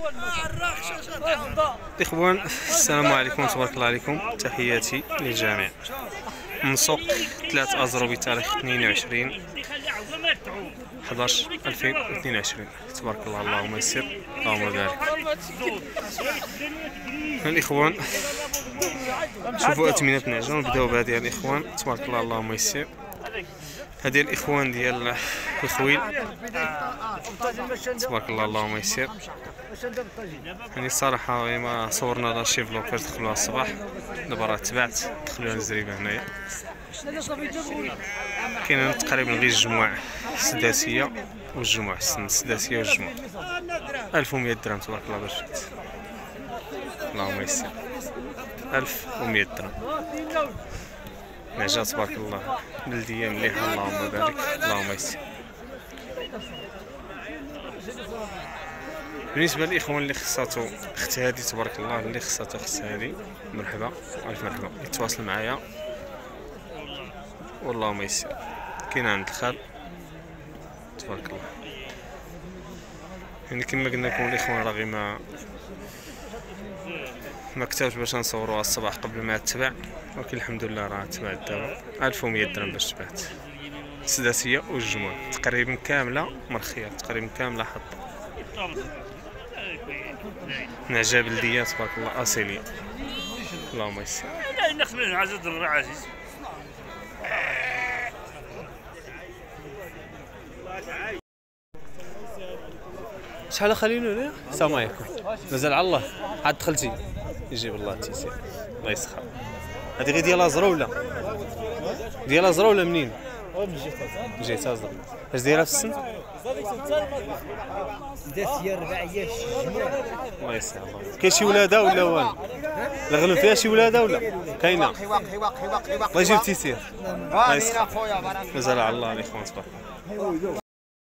اخوان السلام عليكم تبارك الله عليكم، تحياتي للجميع. من سوق 3 أزرو بتاريخ 22/11/2022. تبارك الله، اللهم يسر اللهم بارك. الاخوان شوفوا اثمنه النعجه، ونبداو بهذه الاخوان. تبارك الله اللهم يسر. هذه الاخوان ديال الخويل، تبارك الله اللهم يسر. يعني الصراحه ما صورنا لا شي فلوكر دخلوها الصباح، دابا راه تبعت دخلوها الزريبه هنايا. كاين تقريبا غير الجموع السداسيه والجموع السداسيه والجموع. 1100 درهم تبارك الله باش اللهم يسر. 1100 درهم نعجة تبارك الله، بلديه مليحه اللهم بارك اللهم يسر. بالنسبه للاخوان اللي خصاتو اخت هادي تبارك الله، اللي خصاتو اخت هادي، مرحبا الف مرحبا، يتواصل معايا والله يسر. كاين عند الخال تبارك الله. يعني كما قلنا لكم الاخوان، راه غير ما كتبش باش نصوروها الصباح قبل ما تتباع، ولكن الحمد لله راه تباعت دابا. 1100 درهم باش تباعت، السداسيه والجموع تقريبا كامله مرخيه، تقريبا كامله حطه. نعجه بلديه تبارك الله اصيليه اللهم يسر. لا نخدم عزيز العزيز. شحال خلينا هنا؟ السلام عليكم. مازال على الله عاد دخلتي؟ يجيب الله التيسير الله يسخر. هذه غير ديال ازرو ولا ديال ازرو ولا منين؟ من جهة ازرو. اش دايره في السن؟ داسيه 4 عياش. الله يسهل. كاين شي ولاده ولا والو؟ لا غنم فيها شي ولاده ولا كاينه؟ الله يجيب التيسير الله يسخر. مازال على الله الاخوان تبارك الله.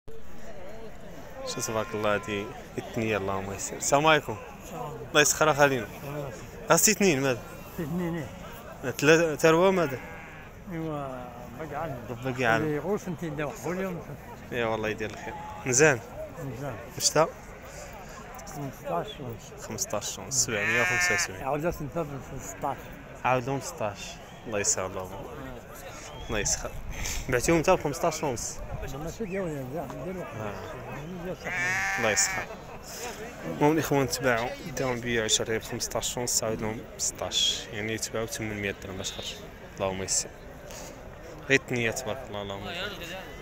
شو تبارك الله هذه الثنيه اللهم يسر. السلام عليكم. الله يسخر خلينا. هاستي اثنين ماذا؟ اثنين. ثلاثة تروى ماذا؟ ايوا باقي عندنا. باقي عندنا. يغول سنتين داو اليوم. يا والله يدير الخير. مزيان. مزيان. شتا؟ 15 ونص. 15 ونص 775. عاود سنتين 16. عاودهم 16. الله يسهل الله. الله يسخر. بعتيهم انت ب 15 ونص. ماشي ديالي ديالو. الله يسخر. المهم الاخوان تباعوا داهم بيعوا شريه ب 15 ونص، عاود لهم 16، يعني تباعوا 800 درهم باش خرج. اللهم يسر. غير الثنيه تبارك الله اللهم بارك.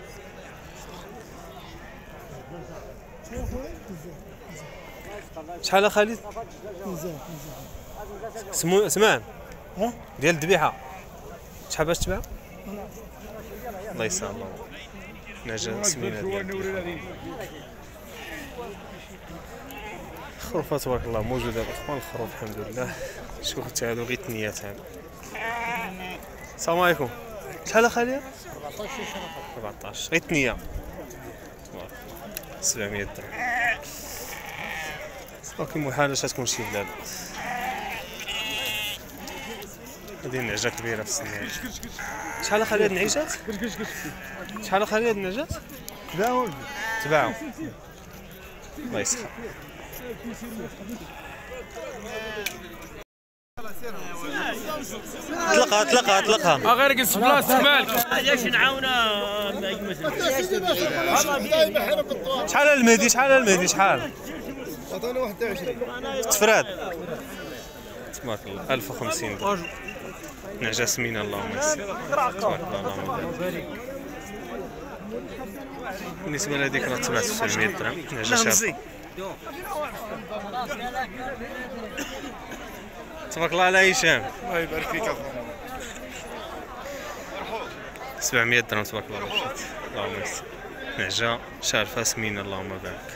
شحال خالد؟ سمان ديال الذبيحه شحال باش تباع؟ الله يسهل الله. نعجه سمينه ديال الخروف تبارك الله موجوده الاخوان. الخروف الحمد لله. شوفوا حتى هادو غير الثنيات هادو. السلام عليكم. شحال خالد؟ 14 غير الثنيه 700 درهم. ولكن محال باش تكون شي بلاد. هذه نعجه كبيره في السن. شحال خالد هاد النعيجات؟ شحال خالد هاد النعجات؟ تباعوا الله يسخر. اطلقها غير قص بلاصتك مالك. علاش نعاونا شحال المهدي؟ شحال عطانا 21 تفراد تبارك الله 1050 درهم. نعجه سمينه اللهم يسر. تبارك الله اللهم بارك. بالنسبه لهذيك راه تباعت 700 درهم. نعجه شابه تبارك الله على هشام. الله يبارك فيك. 700 درهم تبارك الله مشات. اللهم يسر. نعجه شارفه سمينه اللهم بارك.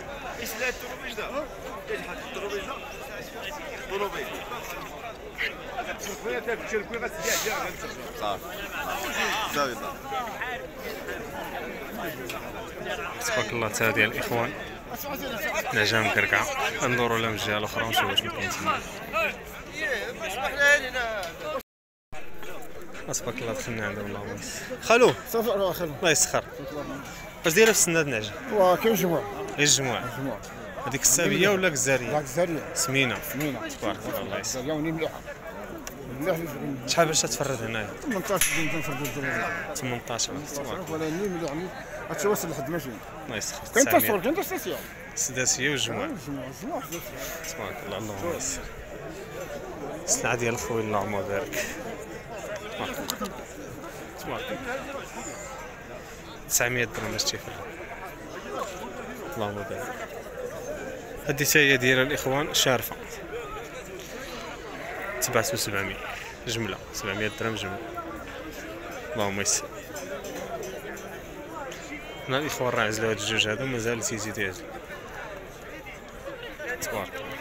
تبارك الله تا ديال الاخوان نعجه مكركعه. ندورو لها من الجهه الاخرى ونشوفو واش كاين تما. تبارك الله دخلنا عندهم اللهم يسر. خالو صافي خلو الله يسخر. واش دايره في السن هاد النعجه؟ كاين جموع. غير الجموع. هذيك السابيه ولا الجزاريه؟ لا الزريه سمينه سمينه تبارك الله يسر. الزريه وني مليحه مليح شحال باش تفرد هنايا؟ 18 دين تنفرد الدراري 18 تبارك ولا ني مليح ني غتوصل لحد ماشي الله يسخر. كاين 900 تصور كاين تصور السداسيه والجمعه تبارك الله اللهم يسر. السلعه ديال خويا اللهم بارك تبارك الله 900 درهم باش تيفرد اللهم بارك. هذه هي ديال الاخوان شارفه تبعت ب 700 جمله 700 درهم جمله اللهم يسر. هنا الاخوان راه عزلوا هاد الجوج هادو مازال تيزيد يعزل تبارك الله.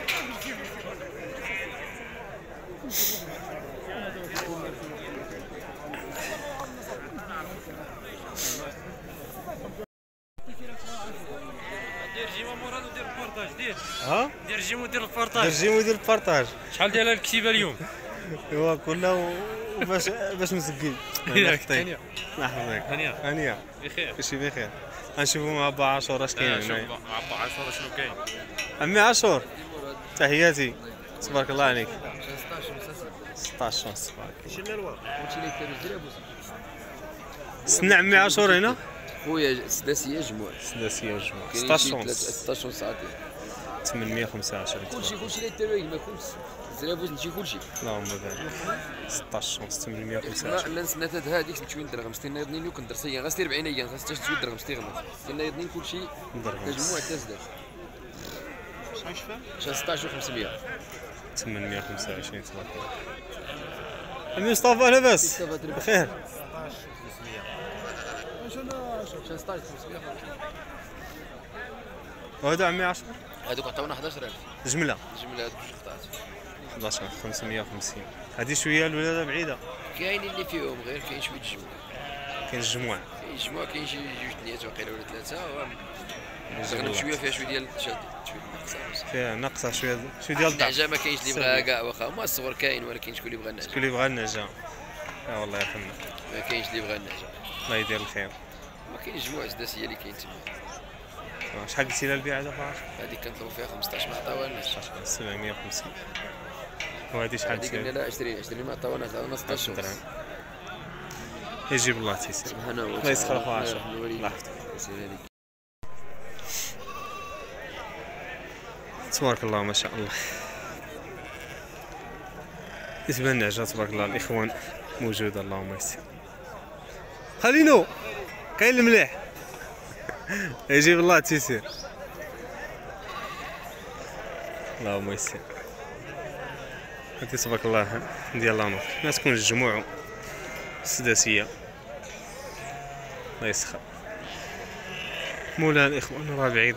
دير جيما مراد ودير البارطاج دير ها دير جيما ودير دير البارطاج. جيم ودير البارطاج. شحال ديال الكتيبه اليوم؟ ايوا كله باش مسكين هانيه يحفظك هانيه هانيه بخير. كلشي بخير. غنشوفوا مع با عاشور اش كاين شوف هنايا. عبا عاشور شنو كاين؟ عمي عاشور تحياتي تبارك الله عليك. 16 ونص تبارك الله. استنى عمي عاشور هنا خويا سداسيه جموع سداسيه والجمعه كاين 16 شي ونص 16 ساعه 825 كلشي اللي يديروا ما كلش زرابوز نمشي كلشي اللهم بارك 16 ونص ما 825 لا نسنات هذيك 20 درهم 60 يضنين لو كندير سيا غنستير 40 ايام خاص 20 درهم 60 غمس كنا يضنين كلشي درهم مجموع حتى زداد شحال 16 و500 825 تبارك الله. عمي مصطفى لاباس بخير شحال 16 500 وهذا عمي 10 هذوك عطاونا 11000 جمله الجمله هذوك جوج قطعات 11 550 هذه شويه الولاده بعيده. كاين اللي فيهم غير كاين شويه الجموع كاين الجموع كاين الجموع كاين شي جوج نيات واقيلا ولا ثلاثه يجيب غنب الله. شويه فيها شويه ديال شويه ناقصه فيها ناقصه شويه ديال الضعف. النعجه ما كاينش اللي بغاها كاع واخا هما الصور كاين ولكن شكون اللي بغى النعجه شكون اللي بغى النعجه والله يرحمنا ما كاينش اللي بغى النعجه الله يدير الخير. ما كاينش جموع سداسيه اللي كاين تما شحال قلتي لها البيع هذا فاش هذيك كنطلبوا فيها 15 ما عطاوهالناش 750 وهذه شحال هذيك قلنا تساوي؟ لا 20 ما عطاونا 16 درهم. يجيب الله تيسير. سبحان الله الله يسخر اخو عاشور الله الله يحفظك يحفظك تبارك الله ما شاء الله. بالنسبه للنعجه تبارك الله الاخوان موجوده اللهم يسر. خلينو كاين المليح يجيب الله تيسير اللهم يسر. هذه تبارك الله ديال لانوف ما تكون الجموع السداسيه الله يسخر. مولا الاخوان راه بعيد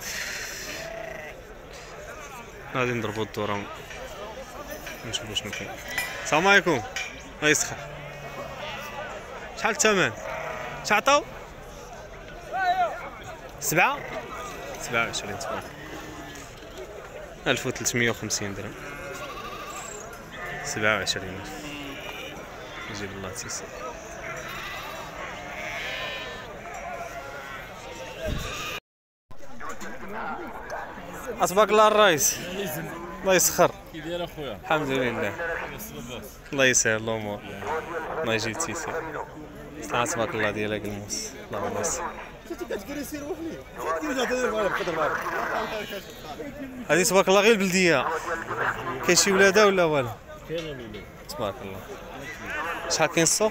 غادي نضربوا الدوره نشوفوا شنو كاين. السلام عليكم الله يسخر. شحال الثمن؟ شحال عطاو؟ 27 تبارك 1350 درهم 27,000 يجيب الله تيسير. تبارك الله الرئيس الله يسخر. كي داير اخويا؟ الحمد لله الله يسهل الامور الله يجيب تيسير. تبارك الله ديالك الموس اللهم يسر. هذه تبارك الله غير البلديه كاين شي ولاده ولا والو؟ تبارك الله. شحال كاين السوق؟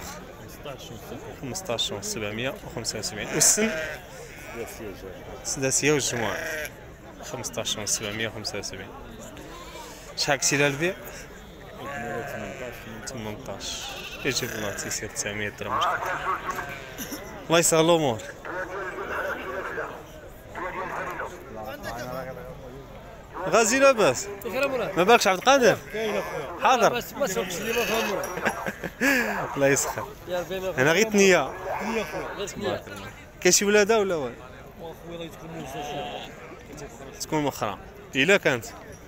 15 775 والسن السداسيه والجمعه 15 775. شحال قلتي لها البيع؟ 18 يجيب الله تيسير 900 درهم. الله يسهل الامور. غازي لاباس ما بالكش عبد القادر حاضر الله يسخر. انا غير ثنيه كاين شي ولاده ولا والو؟ تكون مخرى الا كانت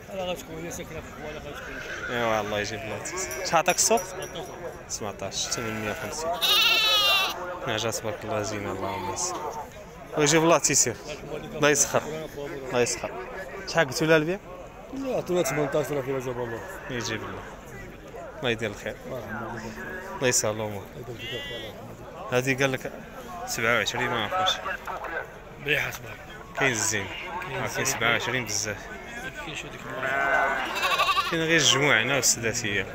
ايوا الله يجيب الله تيسير. شحال عطاك السوق؟ 17 850 نعجه تبارك الله زينه اللهم يسر ويجيب الله تيسير. الله يسخر الله يسخر. شحال قلتوا لها البيع؟ عطونا 18 في جاب الله. يجيب الله. الله يدير الخير. الله يسهل الامور. هذه قال لك 27 ما عرفوش. مليحه تبارك. كاين الزين. كاين 27 بزاف. كاين شو ديك كاين غير الجموع هنا والسداسيه.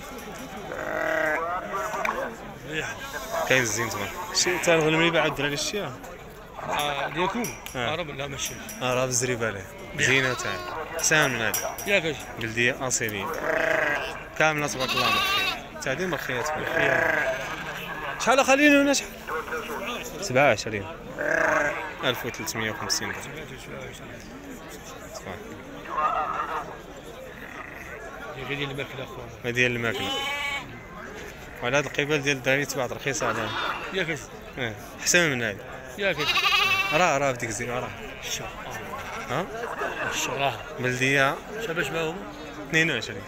مليحه. كاين الزين تما. شي تا الغنم اللي باع الدراري الشيا. ديالكم لا ماشي راه بالزريبه له. زينه تاعي. حسان من هذا. ياك اجي بلديه اصيليه. كامله تبارك الله مرخيه. تاع ديما مرخيات بالخير. شحال خلينا هنا شحال؟ 27 1350 درهم. هي ديال الماكله اخويا. هذه ديال الماكله. وعلى هاد القبال ديال الدراري تباعت رخيصه عليها. ياك اجي احسن من هذه. ياك اجي راه في ديك الزين راه. ها؟ الشراها بلديه شباش معاهم 22.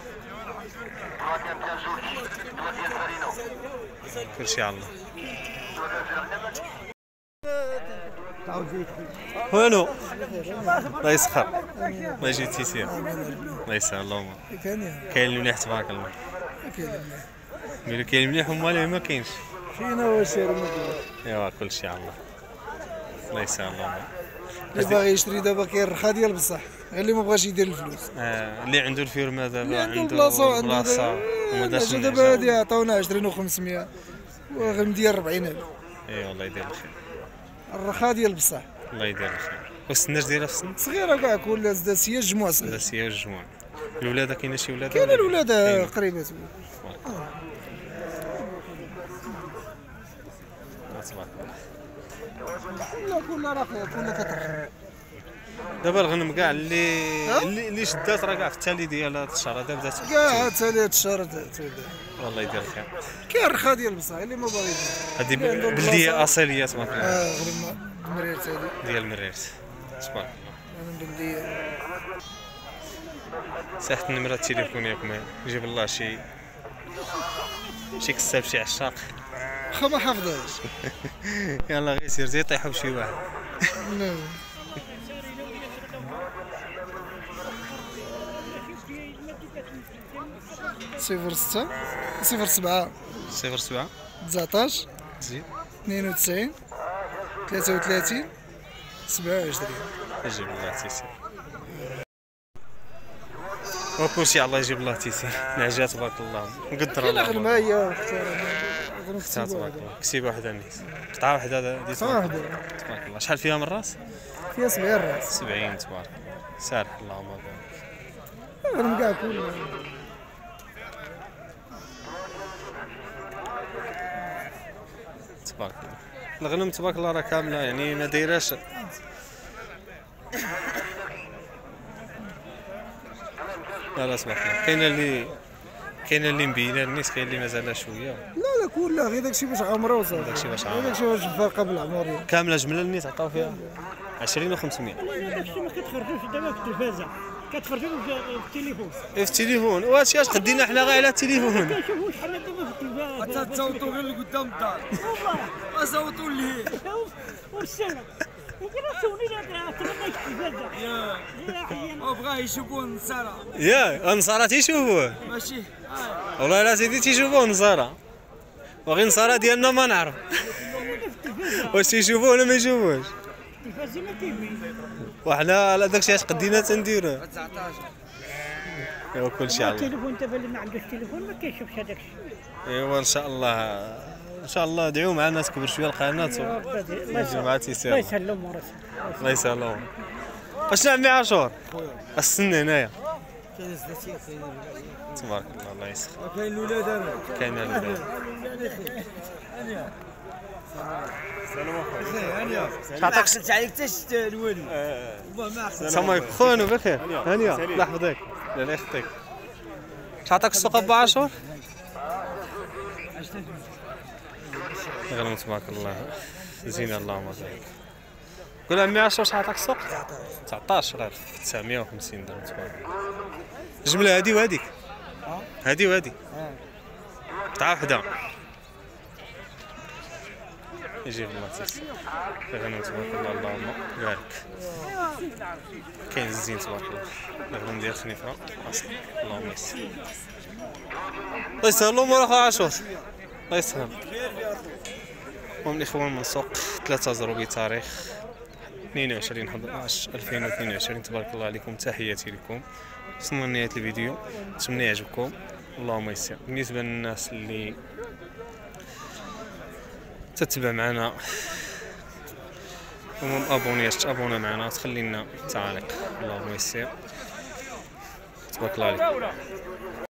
كلشي على الله. وينو؟ الله يسخر. الله يجي التيسير. الله يسهل اللهم. كاين المليح تبارك الله. كاين المليح ومالي ما كاينش. فينا وسير ايوا كلشي على الله. الله يسهل اللهم. اللي باغي يشري دابا كاين الرخا ديال بصح، غير اللي ما بغاش يدير الفلوس. اللي عنده الفيرما دابا عنده عنده بلاصه بلاصه وما دارش دابا هادي عطاونا 20 و500 وغندير 40,000. ايوا الله يدير الخير. الرخا ديال بصح. الله يدير الخير. والسناج ديالها في السن؟ صغيره كاع كل سداسيه الجموع صغير. سداسيه والجموع. الولاده كاينه شي ولاده؟ كاين الولاد قريبات. تبارك لا كلها راه كلها كترخى. دابا الغنم كاع اللي شدات راه كاع في التالي ديال هاد الشهر هذا بدات كاع تالي هاد الشهر والله يدير الخير. كاين الرخا ديال بصح اللي ما باغي يدير. هذه بلديه اصيليه تبارك الله. غير مريرت هادي ديال مريرت تبارك الله. انا بلديه. صحت النمره التليفون ياكم يجيب الله شي كساب شي عشاق. واخا ما حافظهاش. يلا غير سير زي طيحوا بشي واحد. لا 06 07 07 19 زيد 92 33 27. يجيب الله تيسير. وكلشي الله يجيب الله تيسير. العجات تبارك الله مقدر الله. غير معايا اختار تبارك الله. كسيبه وحده الناس. قطعه وحده دي تبارك الله. شحال فيها من راس؟ فيها 70 راس. 70 تبارك الله. سارح اللهم بارك. غير كاع كل تبارك الله. الغنم تبارك الله راه كامله يعني ما دايراش. لا تبارك الله. كاين اللي مبينه الناس، كاين اللي مازال شويه. لا كلها غير داكشي باش عمره وصافي. داكشي باش عمره. داكشي باش الفرقه بالعمر كامله جمله الناس عطاو فيها 20 و500. داكشي ما كتخرجوش دابا في التلفازه، كتخرجوا في التليفون. في التليفون وهادشي اش قدينا حنا غير على التليفون. كنشوفوا شحال دابا في التلفازه. تصوتوا غير اللي قدام الدار. ما صوتوا ليه. والسنه يقولوا سوني لا تبغى التلفازه. وبغاه يشوفوا النصارى. يا النصارى تيشوفوه. ماشي والله لا سيدي تيشوفوه النصارى. وغير النصارى ديالنا ما نعرف. واش تيشوفوه ولا ما يشوفوش؟ التلفازه ما كاين. وحنا على داكشي اش قدينا تنديروه. 19 ايوا كلشي على الله. التليفون دابا اللي ما عندوش تليفون ما كيشوفش هذاك الشيء. ايوا ان شاء الله ان شاء الله ادعيو معنا تكبر شويه القناه ويجي مع تيسير. الله يسهل الامور. الله يسهل الامور. اش عمي عاشور؟ السن هنايا. كاين سداسيه تبارك الله. الله يسخر. كاين الولاد انا كاين الولاد. عطاك عليك حتى الوالد. السلام عليكم خونا بخير. هانيه الله يحفظك. لا يخطيك. اش عطاك السوق ابو عاشور؟ غنم تبارك الله زين اللهم بارك. قول عمي عاشور اش عطاك السوق؟ 19 راه 950 درهم تبارك الله. الجمله هادي وهاديك. هادي وهادي. قطعه وحده. يجيب الله تيسير غنم تبارك الله اللهم بارك كاين الزين تبارك الله الغنم ديال خنيفره اصلا اللهم يسر الله يسهل الامور اخو عاشور الله يسهل. المهم الاخوان من سوق 3-0 بتاريخ 22/11/2022 تبارك الله عليكم. تحياتي لكم، وصلنا لنهاية الفيديو، نتمنى يعجبكم اللهم يسر. بالنسبة للناس اللي تتبع معنا وما مابونياش تابونا معنا تخلي لنا تعاليق اللهم يسر تبارك الله عليكم.